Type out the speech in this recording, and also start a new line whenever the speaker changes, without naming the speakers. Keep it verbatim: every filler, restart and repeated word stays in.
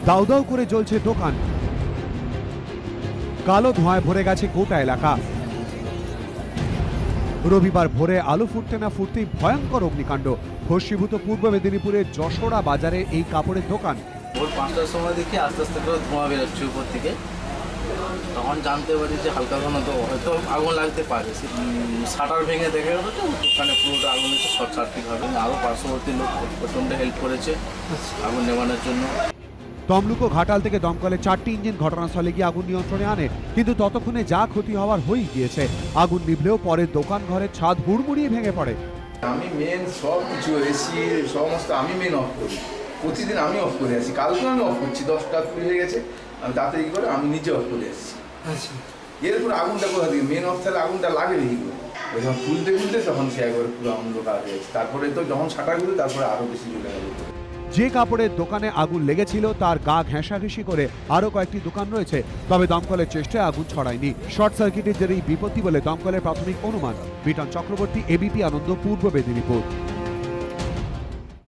দাউ দাউ করে জ্বলছে দোকান, কালো ধোঁয়ায় ভরে গেছে গোটা এলাকা। রবিবার ভোরে আলো ফুটতে না ফুটতেই ভয়ঙ্কর অগ্নিকাণ্ড। ভস্মীভূত পূর্ব মেদিনীপুরের যশোরা বাজারে এই কাপড়ের দোকান।
ভোর পাঁচটার সময় দেখি আস্তে আস্তে করে ধোঁয়া বেরোচ্ছে উপর থেকে, তখন জানতে পারি যে হালকা কোনো তো হয়তো আগুন লাগতে পারে। শাটার ভেঙে দেখে গেলো তো ওখানে পুরোটা আগুন এসে শর্ট সার্কিট হবে। আরও পার্শ্ববর্তী লোক প্রচণ্ড হেল্প করেছে আগুন নেভানোর জন্য।
তমলুক ঘাটাল থেকে দমকলের চারটি ইঞ্জিন ঘটনাস্থলে গিয়ে আগুন নিয়ন্ত্রণে আনে, কিন্তু ততক্ষণে যা ক্ষতি হওয়ার হয়েই গিয়েছে। আগুন নিভলেও পরে দোকান ঘরের ছাদ হুড়মুড়িয়ে ভেঙে পড়ে।
আমি মেন সব কিছু এসি সমস্ত আমি মেন অফ করি, প্রতিদিন আমি অফ করে আসি। কালকে আমি অফ করছি, দশটা কুড়ি হয়ে গেছে, আমি তাড়াতাড়ি করে আমি নিজে অফ করে আসছি। আচ্ছা, এরপর আগুনটা কোথা থেকে, মেন অফ থাকলে আগুনটা লাগে কি করে? ওই যখন খুলতে খুলতে তখন সে একবার পুরো অন্ধকার হয়ে গেছে। তারপরে তো যখন ছাটা খুলে তারপরে আরও বেশি চলে গেল।
যে কাপড়ের দোকানে আগুন লেগেছিল তার গা ঘেঁষাঘেঁষি করে আরো কয়েকটি দোকান রয়েছে, তবে দমকলের চেষ্টায় আগুন ছড়ায়নি। শর্ট সার্কিটের জেরেই বিপত্তি বলে দমকলের প্রাথমিক অনুমান। বিটন চক্রবর্তী, এবিপি আনন্দ, পূর্ব মেদিনীপুর।